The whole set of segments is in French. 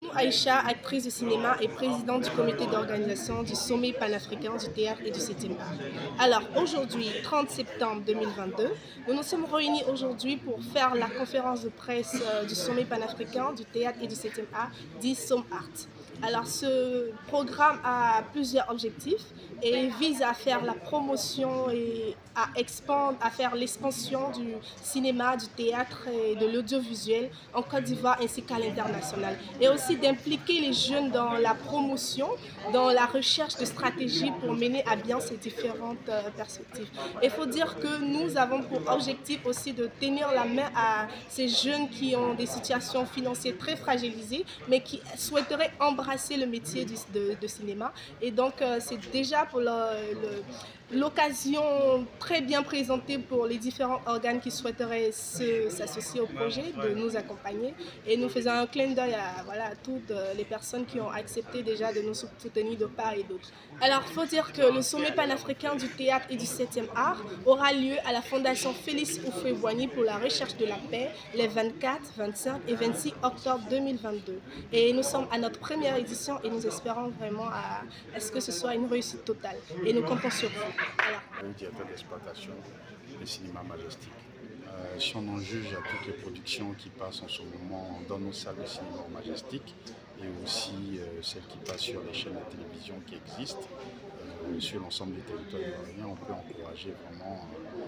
Aïcha, actrice de cinéma et présidente du comité d'organisation du Sommet panafricain du théâtre et du 7e art. Alors aujourd'hui, 30 septembre 2022, nous nous sommes réunis aujourd'hui pour faire la conférence de presse du Sommet panafricain du théâtre et du 7e art, dit SOMART. Alors ce programme a plusieurs objectifs et vise à faire la promotion et à expandre, à faire l'expansion du cinéma, du théâtre et de l'audiovisuel en Côte d'Ivoire ainsi qu'à l'international. Et aussi d'impliquer les jeunes dans la promotion, dans la recherche de stratégies pour mener à bien ces différentes perspectives. Il faut dire que nous avons pour objectif aussi de tenir la main à ces jeunes qui ont des situations financières très fragilisées, mais qui souhaiteraient embrasser le métier de cinéma. Et donc, c'est déjà pour l'occasion très bien présentée pour les différents organes qui souhaiteraient s'associer au projet, de nous accompagner. Et nous faisons un clin d'œil à, voilà, toutes les personnes qui ont accepté déjà de nous soutenir de part et d'autre. Alors, il faut dire que le sommet panafricain du théâtre et du 7e art aura lieu à la Fondation Félix Houphouët-Boigny pour la recherche de la paix les 24, 25 et 26 octobre 2022. Et nous sommes à notre première édition et nous espérons vraiment à ce que ce soit une réussite totale. Et nous comptons sur vous. Voilà. Un directeur d'exploitation, le cinéma Majestic. Si on en juge à toutes les productions qui passent en ce moment dans nos salles de cinéma Majestic et aussi celles qui passent sur les chaînes de télévision qui existent sur l'ensemble des territoires ivoiriens, on peut encourager vraiment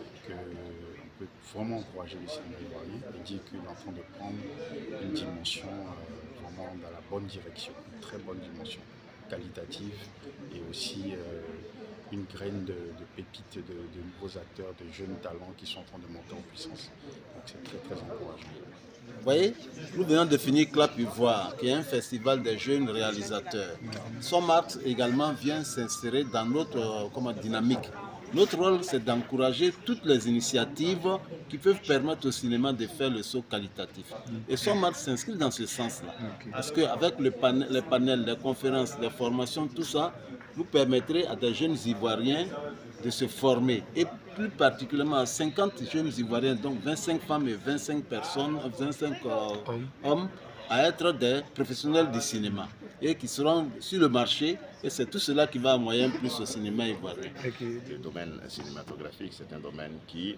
encourager le cinéma ivoirien et dire qu'il est en train de prendre une dimension vraiment dans la bonne direction, une très bonne dimension qualitative et aussi une graine de pépites, de nouveaux acteurs, de jeunes talents qui sont en train de monter en puissance. Donc c'est très très encourageant. Vous voyez, nous venons de finir Clap Ivoire, qui est un festival des jeunes réalisateurs. SOMART également vient s'insérer dans notre dynamique. Notre rôle, c'est d'encourager toutes les initiatives qui peuvent permettre au cinéma de faire le saut qualitatif. Et SOMART s'inscrit dans ce sens-là. Parce qu'avec les panels, les conférences, les formations, tout ça, nous permettrait à des jeunes Ivoiriens de se former. Et plus particulièrement à 50 jeunes Ivoiriens, donc 25 femmes et 25 personnes, 25 hommes, à être des professionnels du cinéma et qui seront sur le marché, et c'est tout cela qui va à moyen plus au cinéma ivoirien. Le domaine cinématographique, c'est un domaine qui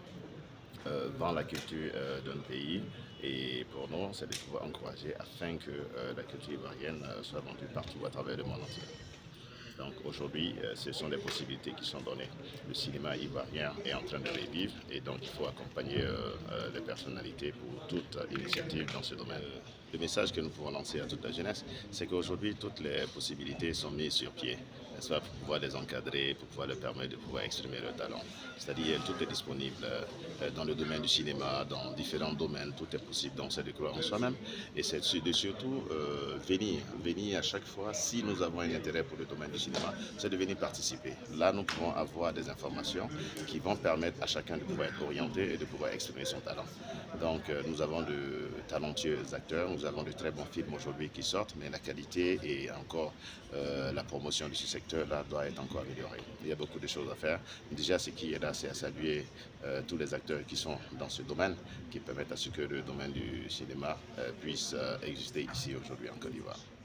vend la culture d'un pays, et pour nous, c'est de pouvoir encourager afin que la culture ivoirienne soit vendue partout à travers le monde entier. Donc aujourd'hui, ce sont des possibilités qui sont données. Le cinéma ivoirien est en train de revivre et donc il faut accompagner les personnalités pour toute initiative dans ce domaine. Le message que nous pouvons lancer à toute la jeunesse, c'est qu'aujourd'hui, toutes les possibilités sont mises sur pied, n'est-ce pas, pour pouvoir les encadrer, pour pouvoir leur permettre de pouvoir exprimer leur talent. C'est-à-dire, tout est disponible dans le domaine du cinéma, dans différents domaines, tout est possible, donc c'est de croire en soi-même. Et c'est de surtout venir à chaque fois, si nous avons un intérêt pour le domaine du cinéma, c'est de venir participer. Là, nous pouvons avoir des informations qui vont permettre à chacun de pouvoir être orienté et de pouvoir exprimer son talent. Donc, nous avons de talentueux acteurs, nous avons de très bons films aujourd'hui qui sortent, mais la qualité et encore la promotion de ce secteur-là doit être encore améliorée. Il y a beaucoup de choses à faire. Déjà, ce qui est là, c'est à saluer tous les acteurs qui sont dans ce domaine, qui permettent à ce que le domaine du cinéma puisse exister ici aujourd'hui en Côte d'Ivoire.